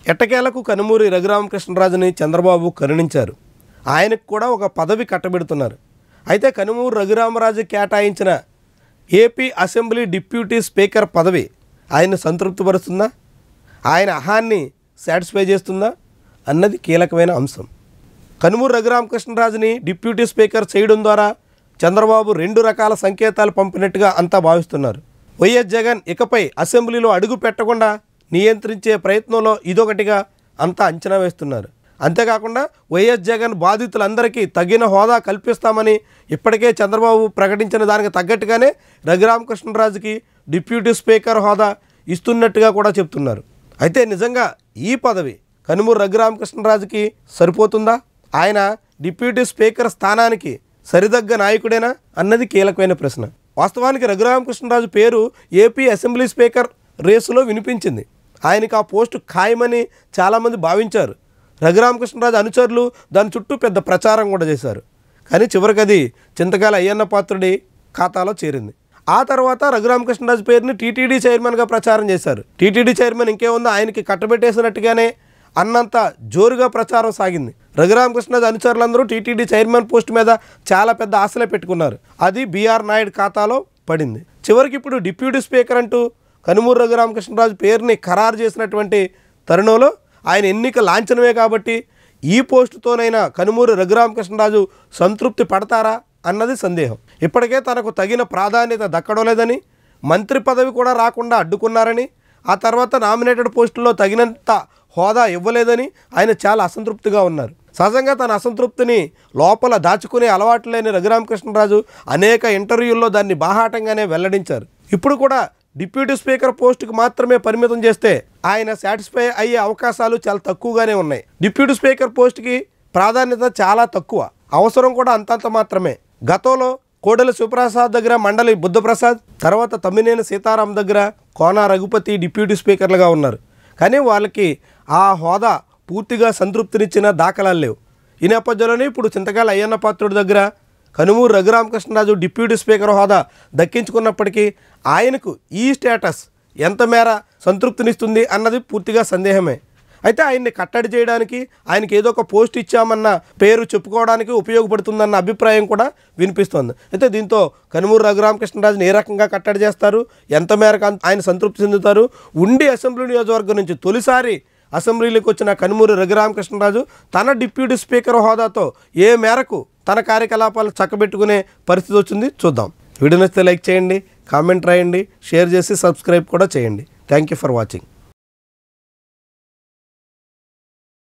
ఎట్టకేలకు కనుమూరి రఘురామకృష్ణరాజుని చంద్రబాబు కరుణించారు. ఆయనకు కూడా ఒక పదవి కట్టబెడుతున్నారు. అయితే కనుమూరి రఘురామరాజు కేటాయించిన ఏపీ అసెంబ్లీ డిప్యూటీ స్పీకర్ పదవి ఆయన సంతృప్తిపరుస్తుందా, ఆయన అహాన్ని సాటిస్ఫై చేస్తుందా అన్నది కీలకమైన అంశం. కనుమూరి రఘురామకృష్ణరాజుని డిప్యూటీ స్పీకర్ చేయడం ద్వారా చంద్రబాబు 2 రకాల సంకేతాలు పంపినట్టుగా అంతా భావిస్తున్నారు. వైఎస్ జగన్ ఇకపై అసెంబ్లీలో అడుగు పెట్టకుండా నియంత్రించే ప్రయత్నంలో ఇదొకటిగా అంతా అంచనా వేస్తున్నారు. అంతేకాకుండా వైఎస్ జగన్ బాధితులందరికీ తగిన హోదా కల్పిస్తామని ఇప్పటికే చంద్రబాబు ప్రకటించిన దానికి తగ్గట్టుగానే రఘురామకృష్ణరాజుకి డిప్యూటీ స్పీకర్ హోదా ఇస్తున్నట్టుగా కూడా చెప్తున్నారు. అయితే నిజంగా ఈ పదవి కనుమూరి రఘురామకృష్ణరాజుకి సరిపోతుందా, ఆయన డిప్యూటీ స్పీకర్ స్థానానికి సరిదగ్గ నాయకుడేనా అన్నది కీలకమైన ప్రశ్న. వాస్తవానికి రఘురామకృష్ణరాజు పేరు ఏపీ అసెంబ్లీ స్పీకర్ రేసులో వినిపించింది. ఆయనకు ఆ పోస్టు ఖాయమని చాలామంది భావించారు. రఘురామకృష్ణరాజు అనుచరులు దాని చుట్టూ పెద్ద ప్రచారం కూడా చేశారు. కానీ చివరికి అది చింతకాయల అయ్యన్న పాత్రుడి ఖాతాలో చేరింది. ఆ తర్వాత రఘురామకృష్ణరాజు పేరుని టీటీడీ చైర్మన్గా ప్రచారం చేశారు. టీటీడీ చైర్మన్ ఇంకేముందో ఆయనకి కట్టబెట్టేసినట్టుగానే అన్నంత జోరుగా ప్రచారం సాగింది. రఘురామకృష్ణరాజు అనుచరులందరూ టీటీడీ చైర్మన్ పోస్ట్ మీద చాలా పెద్ద ఆశలే పెట్టుకున్నారు. అది బీఆర్ నాయుడు ఖాతాలో పడింది. చివరికి ఇప్పుడు డిప్యూటీ స్పీకర్ అంటూ కనుమూరి రఘురామకృష్ణరాజు పేరుని ఖరారు చేసినటువంటి తరుణంలో ఆయన ఎన్నిక లాంఛనమే కాబట్టి ఈ పోస్టుతోనైనా కనుమూరి రఘురామకృష్ణరాజు సంతృప్తి పడతారా అన్నది సందేహం. ఇప్పటికే తనకు తగిన ప్రాధాన్యత దక్కడం లేదని, మంత్రి పదవి కూడా రాకుండా అడ్డుకున్నారని, ఆ తర్వాత నామినేటెడ్ పోస్టుల్లో తగినంత హోదా ఇవ్వలేదని ఆయన చాలా అసంతృప్తిగా ఉన్నారు. సహజంగా తన అసంతృప్తిని లోపల దాచుకునే అలవాటు లేని రఘురామకృష్ణరాజు అనేక ఇంటర్వ్యూల్లో దాన్ని బాహాటంగానే వెల్లడించారు. ఇప్పుడు కూడా డిప్యూటీ స్పీకర్ పోస్టుకు మాత్రమే పరిమితం చేస్తే ఆయన సాటిస్ఫై అయ్యే అవకాశాలు చాలా తక్కువగానే ఉన్నాయి. డిప్యూటీ స్పీకర్ పోస్టుకి ప్రాధాన్యత చాలా తక్కువ, అవసరం కూడా అంతంత మాత్రమే. గతంలో కోడెల శివప్రసాద్ దగ్గర మండలి బుద్ధప్రసాద్, తర్వాత తమ్మినేని సీతారాం దగ్గర కోన రఘుపతి డిప్యూటీ స్పీకర్లుగా ఉన్నారు. కానీ వాళ్ళకి ఆ హోదా పూర్తిగా సంతృప్తినిచ్చిన దాఖలాలు లేవు. ఈ నేపథ్యంలోనే ఇప్పుడు చింతకాయల అయ్యన్న పాత్రుడి దగ్గర కనుమూరి రఘురామకృష్ణరాజు డిప్యూటీ స్పీకర్ హోదా దక్కించుకున్నప్పటికీ ఆయనకు ఈ స్టేటస్ ఎంత మేర సంతృప్తినిస్తుంది అన్నది పూర్తిగా సందేహమే. అయితే ఆయన్ని కట్టడి చేయడానికి, ఆయనకి ఏదో ఒక పోస్ట్ ఇచ్చామన్న పేరు చెప్పుకోవడానికి ఉపయోగపడుతుందన్న అభిప్రాయం కూడా వినిపిస్తోంది. అయితే దీంతో కనుమూరి రఘురామకృష్ణరాజుని ఏ రకంగా కట్టడి చేస్తారు, ఎంత మేరకు ఆయన సంతృప్తి చెందుతారు, ఉండి అసెంబ్లీ నియోజకవర్గం నుంచి తొలిసారి అసెంబ్లీలోకి వచ్చిన కనుమూరి రఘురామకృష్ణరాజు తన డిప్యూటీ స్పీకర్ హోదాతో ఏ మేరకు తన కార్యకలాపాలు చక్కబెట్టుకునే పరిస్థితి వచ్చింది చూద్దాం. వీడియో నచ్చితే లైక్ చేయండి, కామెంట్ రాయండి, షేర్ చేసి సబ్స్క్రైబ్ కూడా చేయండి. Thank you for watching.